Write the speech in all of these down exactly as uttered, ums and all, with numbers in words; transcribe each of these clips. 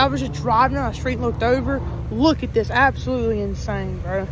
I was just driving down the street and looked over. Look at this, absolutely insane, bro.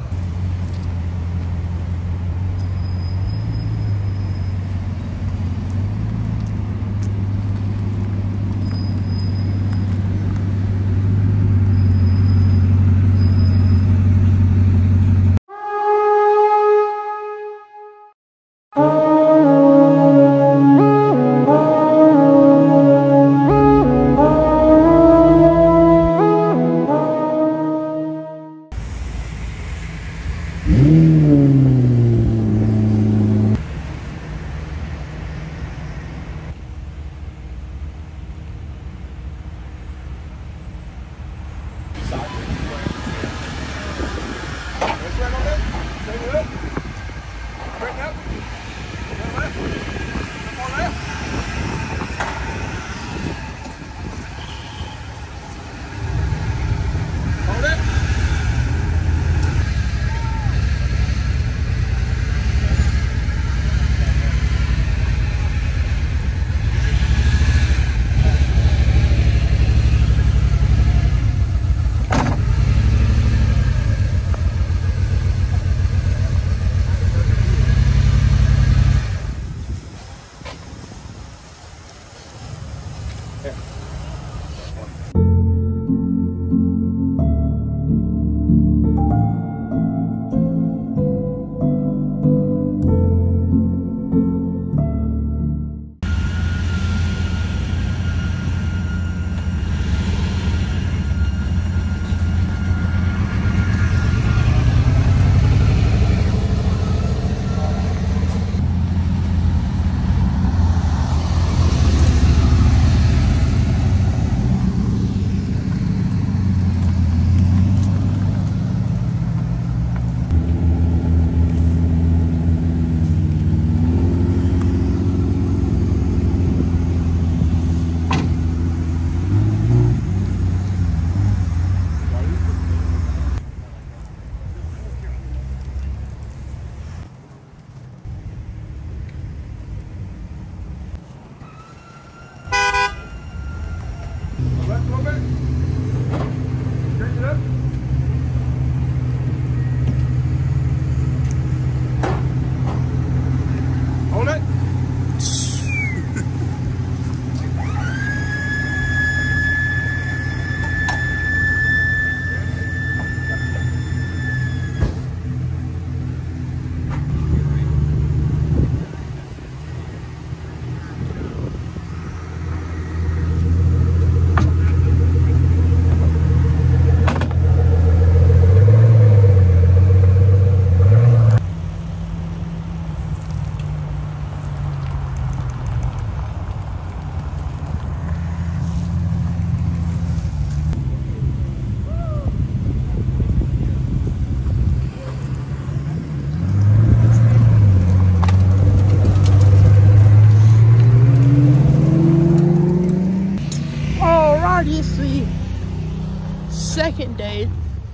Second day,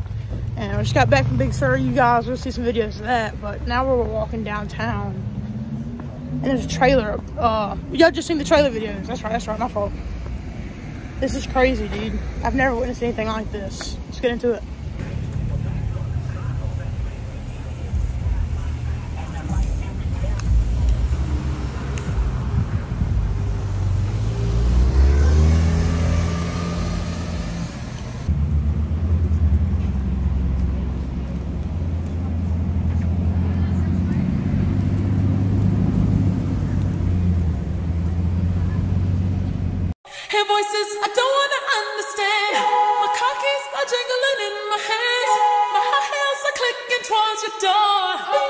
and I just got back from Big Sur. You guys will see some videos of that, but now we're walking downtown and there's a trailer. Uh y'all just seen the trailer videos. That's right, that's right, my fault. This is crazy, dude. I've never witnessed anything like this. Let's get into it. Hear voices I don't wanna understand. My car keys are jingling in my hands. My high heels are clicking towards your door.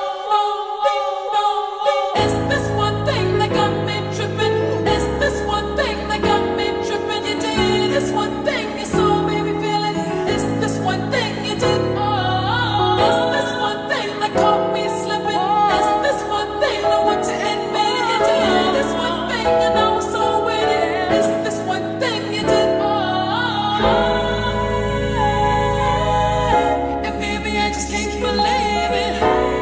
Is this one thing that got me tripping? Is this one thing that got me tripping? You did this one thing, you saw me feel it. Is this one thing you did? Oh, is this one thing that caught me slipping? Is this one thing I want to admit? You did this one thing and I was so with it. Is this one thing you did? Oh, and maybe I just can't believe it.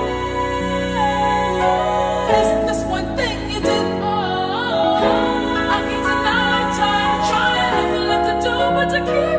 Is this one thing you did? Oh, I can't deny, try, try, nothing left to do but to keep.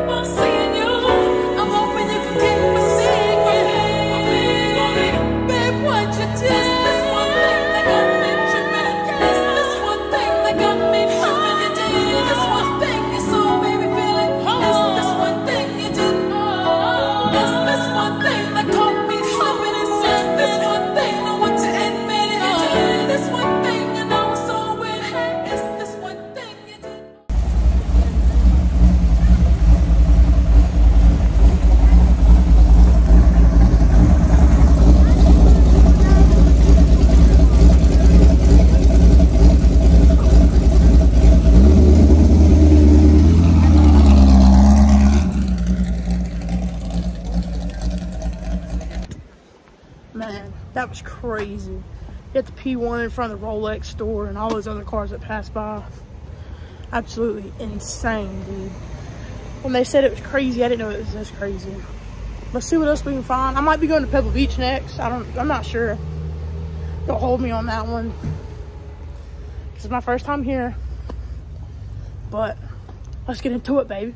crazy. You have the P one in front of the Rolex store and all those other cars that pass by. Absolutely insane, dude. When they said it was crazy, I didn't know it was this crazy. Let's see what else we can find. I might be going to Pebble Beach next. I don't, I'm not sure. Don't hold me on that one. This is my first time here. But let's get into it, baby.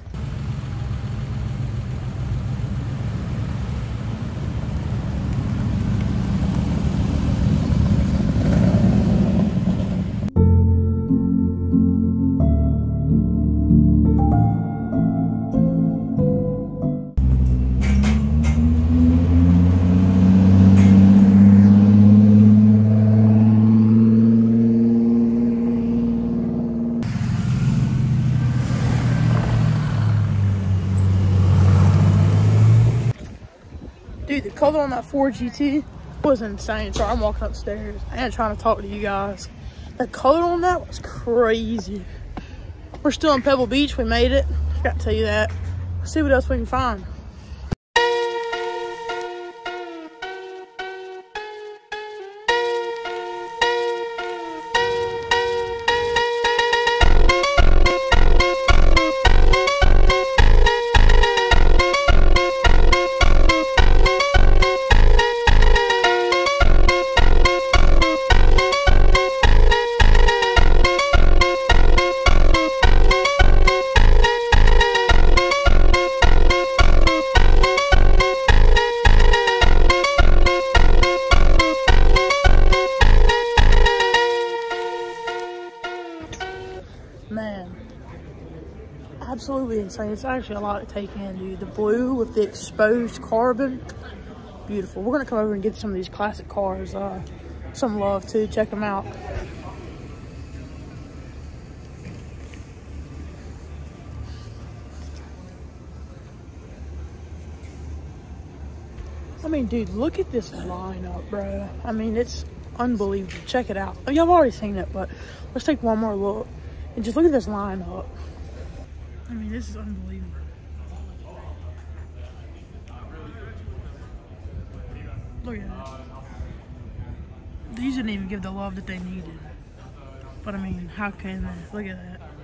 Dude, the color on that Ford G T was insane. Sorry, I'm walking upstairs. I ain't trying to talk to you guys. The color on that was crazy. We're still in Pebble Beach. We made it. Forgot to tell you that. Let's see what else we can find. Man, absolutely insane. It's actually a lot to take in, dude. The blue with the exposed carbon, beautiful. We're gonna come over and get some of these classic cars uh, some love too. Check them out. I mean, dude, look at this lineup, bro. I mean, it's unbelievable. Check it out. I mean, y'all have already seen it, but let's take one more look. And just look at this lineup. I mean, this is unbelievable. Look at that. These didn't even give the love that they needed. But I mean, how can they? Look at that.